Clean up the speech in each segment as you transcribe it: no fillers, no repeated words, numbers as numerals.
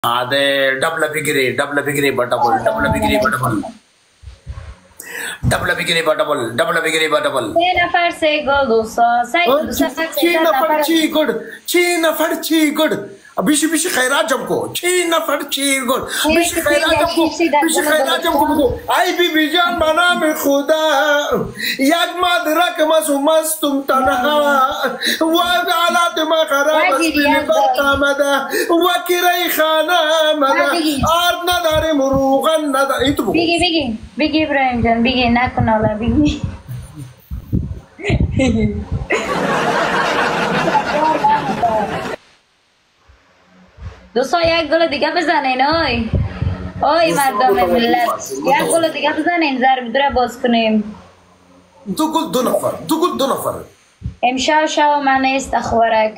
Ade double bigri but double bigri but double. Double bigri but double. نفر سه گل دوستا چی نفر چی گل بیشی خیرات جمع کو چی نفر چی گل بیشی خیرات جمع کو بگو ای بی جان به نام خدا یک مدرک مستم تنها و حالات ما خراب است بی آمده و کرای خانه آمده آرد نداریم روغن نداریم این تو بگو بگی ابراهیم جان بگی نکن حالا بگی دوستا یک گل دیگه بزنین اوی مردم ملت یک گل دیگه بزنین ضرب دوره باز کنیم دو گل دو نفر امشب شب من نیست اخبارک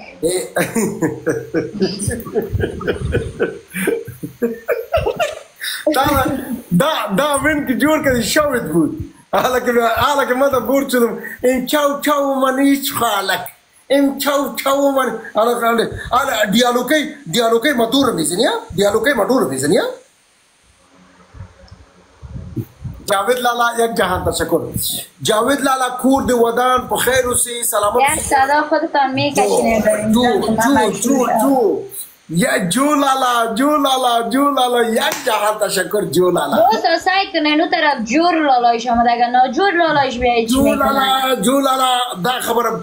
دا وین که جور که شاید بود حالا که ماذا بورد شدم این چاو من هیچ خالک این چاو من حالا دیالوگی مدور میزنی جاوید لالا یک جهان تشکر جاوید لالا کورد ودان په خیر اوسې سلامت یک صدا خودتان میکشینه یا جو لالا یک جهان تشکر جو لالا دوستا سعی کنین اون طرف جور لالایش آمده اگر ناجور لالایش بیایی چی میکنن جو لالا دا خبر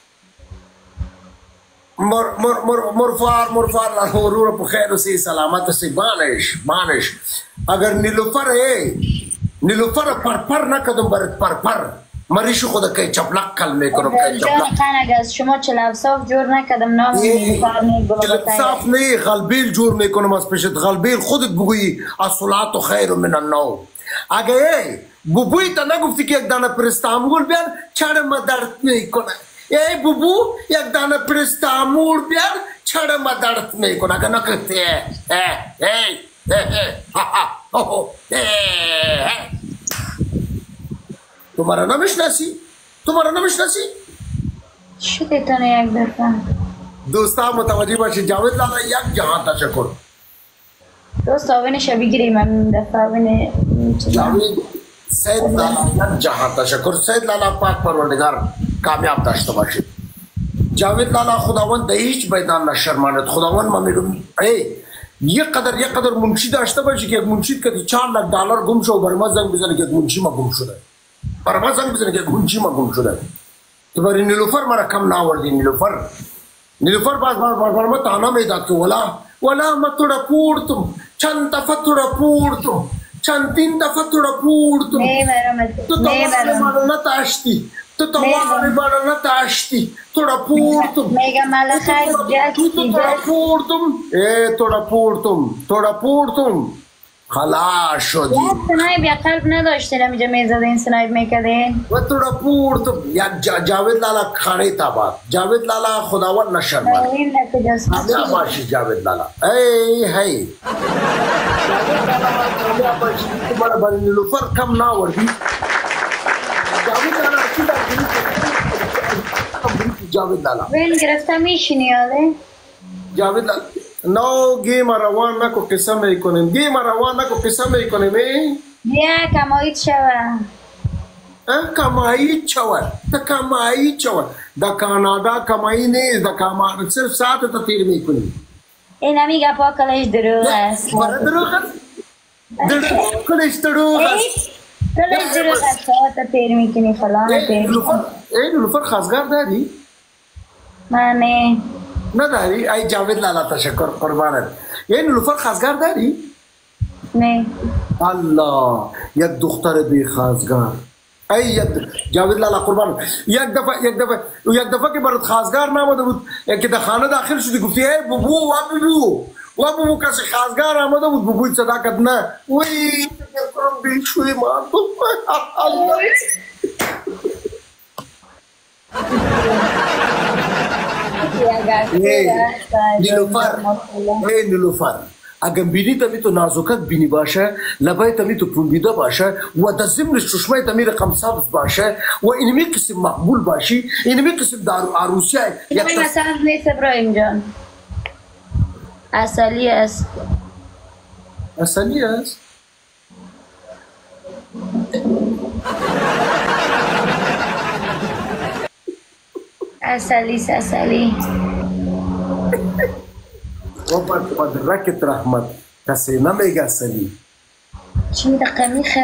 مرفار ورور په خیر اوسې سلامت اوسې بانش اگر نیلوفر پر نکدم برات پر مریشو خود که چپلق کلمه کنم که چپلق خانگز شما چلو صاف جور نکدم نام نیلوفر چلو صاف نه غلبیل جور میکنم از پیشت غلبیل خودت بگویی الصلاة خیر من النوم اگه بوبوی تا نگفتی که یک دانه پر استانبول بیار چرم درد میکنه ای بوبو یک دانه پر استانبول بیار چرم درد میکنه اگه نکفتی तुम्हारा नमिशनासी شده تانه یک دفعه دوستا متوجه باشید جاوید لالا یک جهان تشکر دوست آوین شبی گیری من دفعه آوین جاوید سید لالا یک جهان تشکر سید لالا پاک پروردگار کامیاب داشته باشید جاوید لالا خداوند در هیچ میدان نشرماند خداوند ما میگم یک قدر منشی داشته باشی که یک منشی که $4 گم شد و بر ما زنگ بزنه که یک منشی ما گم شده تو برای نیلوفر مرا کم ناوردی نیلوفر باز بر ما تانا میداد که ولا ما توڑا پورتم چند دفعه توڑا پورتم چند تین دفعه توڑا پورتم تو تمام مارا نتاشتی توڑا پورتم میگم ملخه توڑا پورتم خلاص شدی سنایب یا قلب نداشته نمیجا میزده این سنایب میکدین و توڑا پورتم یک جاوید لالا خانه تاباد جاوید لالا خداوند نشرمانه کامیاب باشی جاوید لالا هی کامیاب باشی تمہارا باری نیلوفر کم ناوردی جاوید لالا وین گرفته میشینی آده جاوید لالا نو گیم روان نکو قصه میکنیم بیا کمایید شوه کمایی چوه دا کانادا کمایی نیست دا کانادا صرف ساعت تا تیر میکنیم این همی گپا کلش دروغ است برای دروغ است؟ کلش دروغ است ساعت تا تیر میکنی فلان تیر نیلوفر خواستگار داری؟ من نداری؟ ای جاوید لالا تشکر قربانت نیلوفر خواستگار داری؟ نه الله یک دختر بی خواستگار ای جاوید لالا قربان یک دفعه که برات خواستگار نامده بود که در خانه داخل شدی گفتی ای بوبو و بوبو کسی خواستگار آمده بود بوبوی صداقت نه وی کنم بیشوی ما نیلوفر اگر بینی تمی تو نازکت بینی باشه لبای تمی تو پوندیده باشه و در ضمن چشمای تمی رقم سبز باشه و اینمی قسم مقبول باشی اینمی قسم دارو عروسی های مثلا نیست ابراهیم جان اصلی است اصلی است. اصلی و بر پدرکت رحمت کسی نمیگه اصلی. چی دقیقه میخه؟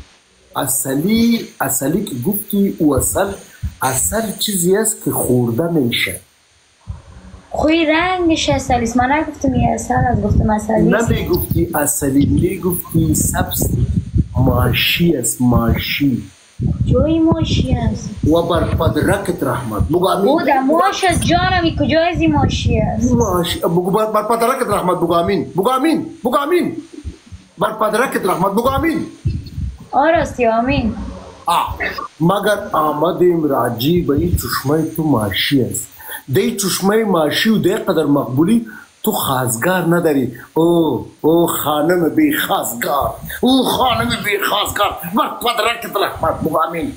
اصلی که گفتی او اصل چیزی است که خورده میشه. خوی رنگش اصلی است. من نگفتم یه اصل از گفتم اصلی است. نمیگفتی اصلی، میگفتی سبز ماشی است. ماشی جوی ماشی است. و بر پدرکت رحمت بگو امین. بوده ماش از جانمی کجا ازی ماشی است؟ ماشی بگو بر پدرکت رحمت بگو امین. بگو امین. بگو امین. بر پدرکت رحمت بگو امین. آراستی آمین. مگر آمدیم راجی به این چشمه تو ماشی است. دی چشمه ماشی و دی قدر مقبولی تو خازگار نداری. او خانم بی خازگار، او خانم بی خازگار بر پدرکت رحمت بگو امین.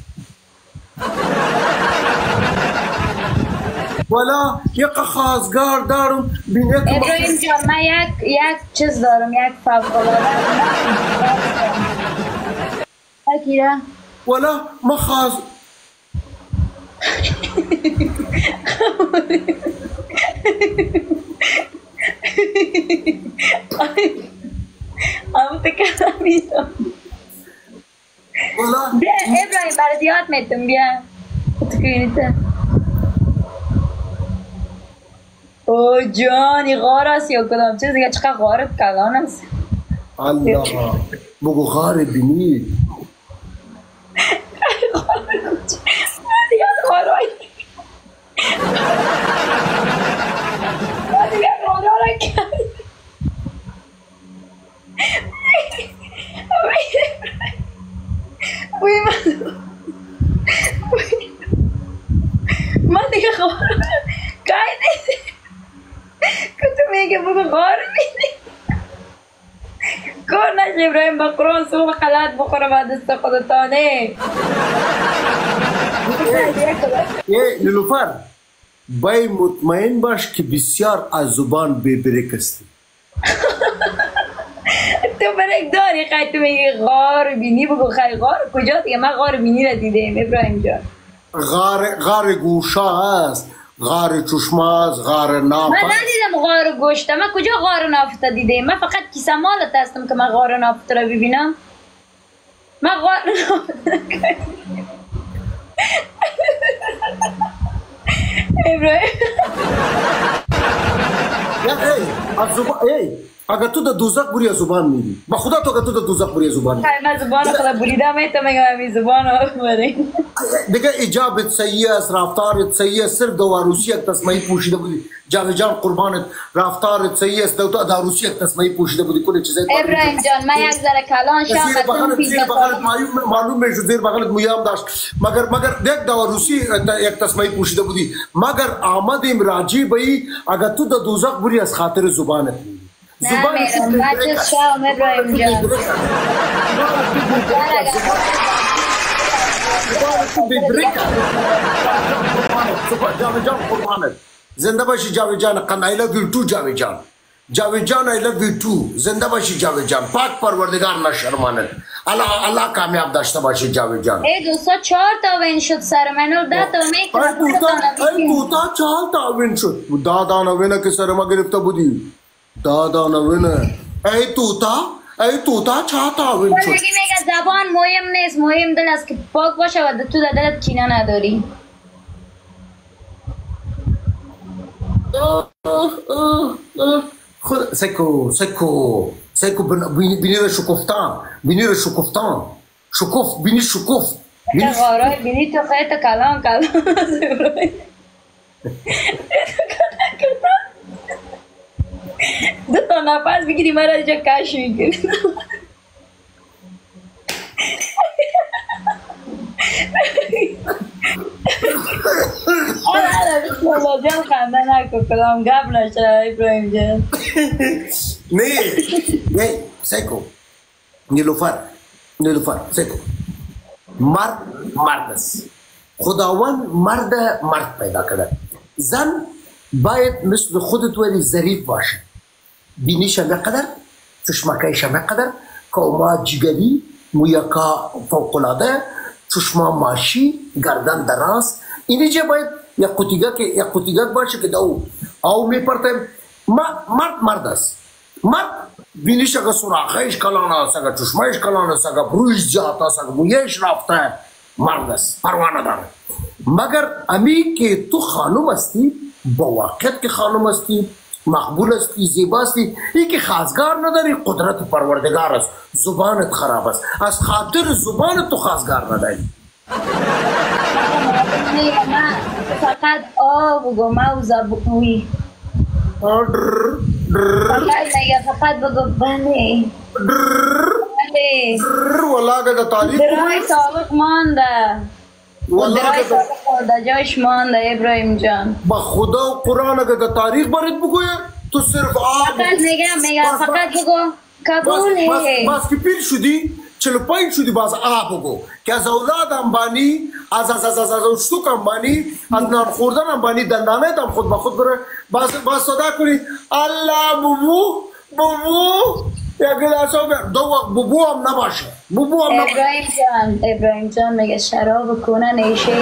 والا یک خازگار دارم بینه که ابراهیم جان من یک چیز دارم، یک فوق‌العاده. اکیره والا ما خاز اما تکرمیدم. والا بیا ابراهیم برات یاد میتونم. بیا تکرمیدم. او جانی غار است یا کدام چیز دیگه؟ چقدر غارت کلان است. الله بگو غار بینی. دیگه غارای دیگه غارای کرد. من دیگه غارای کاری نیست که تو میگه بگو غار بینی. کار نشه ابراهیم با قرآن صبح خلط بخوره با دست خودتانه. نیلوفر بای مطمئن باش که بسیار از زبان بیبرک استی. تو برک داری خیلی تو میگی غار بینی بگو خیلی غار کجا دیگه؟ من غار بینی را دیدم ابراهیم جان. غار گوشه هست، غار چشمه هست، غار نافت. من ندیدم غار گوشته. من کجا غار نافت دیدم؟ من فقط کیسه مالت هستم که من غار نافت را ببینم. من غار نافت ابراهیم از زبان اگر تو در دوزخ بری از زبان میری. با خدا تو اگر تو در دوزخ بری از زبان میری. من زبان خدا بریده میتم میگم همین زبان آفرین. دیگه اجابت صحیح است، رفتارت صحیح است. صرف دو عروسی یک تسمه‌ای پوشیده بودی. جاوید جان قربانت، رفتارت صحیح است. دو عروسی یک تسمه‌ای پوشیده بودی. کل چیزا ابراهیم جان من یک ذره کلان شام زیر بغلت معلوم میشد زیر بغلت مویام داشت. مگر یک دو عروسی یک تسمه‌ای پوشیده بودی. مگر آمدیم راجی بایی اگر تو در دوزخ بری از خاطر زبانت. زبان بچه شام ابراهیم جان. جاوید جان قربانت. زنده باشی جاوید جان. I love you too جاوید جان. جاوید جان I love you too. زنده باشی جاوید جان. پاک پروردگار نشرمانت. الله کامیاب داشته باشی جاوید جان. ای دوستا 4 تا وین شد سر منو 10 تا میکنم. ای دوتا 4 تا وین شد. دادا وینه که سر ما گرفته بودی. دادا وینه. ای توتا 4 تا وین شد. میگه زبان مهم نیست، مهم دل است که پاک باشه و تو در دلت کینه نداری. خود سکو بینی رو شکفتان شکفت بینی شکفت غارای بینی تو خیلی کلان دو تا نفس بگیری مرا اینجا کش میکنی. بسم الله جان خنده نکن کدام گپ نشه ابراهیم جان. نه سکو نیلوفر سکو مرد است. خداوند مرد پیدا کرده. زن باید مثل خودت ولی ظریف باشه. بینیش نقدر چشمکش هم قدر کوما جگری مویکا فوقلاده چشما ماشی گردن دراز اینجا باید یک قطیگک باشه که دو او میپرتیم مرد است مرد بینیش اگه سراخش کلان است اگه چشمایش کلان است اگه بروش جات است اگه مویش رفته مرد است پروانه داره مگر امی که تو خانم هستی با واقعیت که خانم هستی مقبول هستی زیبا هستی ای که خازگار نداری قدرت پروردگار است زبانت خراب است از خاطر زبانت تو خازگار نداری فقط بگو موزه بگوی فقط بگو بله والله که تاریخ درای سابق مانده درای سابق دا جایش مانده ابراهیم جان با خدا و قرآن اگه در تاریخ برات بگویم تو صرف فقط میگم فقط بگو قبوله باز که پیر شدی 45 شدی باز بگو که از اولاد انبانی از اشتوک انبانی از نان خوردن انبانی دندانه هم خود با خود بره باز صدا کنی الله ببو یک گلاس دو وقت ببو هم نباشه ابراهیم جان میگه شراب کنه نیشه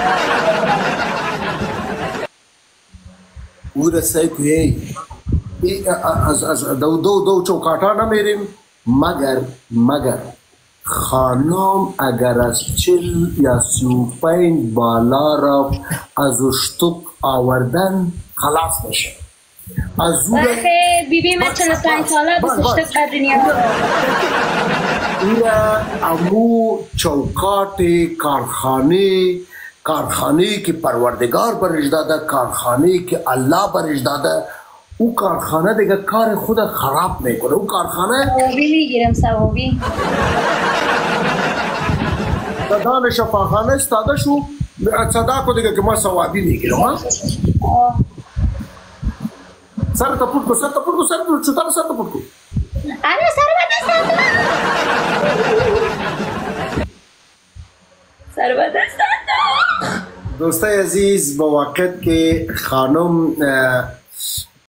او رسای که از دو چوکاتا نمیریم مگر خانم اگر از 40 یا 35 بالا رفت از اشتوک آوردن خلاص بشه از اون بیبی من 45 ساله 28 در دنیا امو چوکات کارخانه که پروردگار برش داده کارخانه که الله برش داده او کارخانه دیگه کار خود خراب میکنه او کارخانه ثوابی میگیرم ثوابی دادان شفاخانه استاده شو صدا کو دیگه که ما ثوابی میگیرم سر تپوت کو چوتار سر تپوت کو انا سر دوستای عزیز با وقت که خانم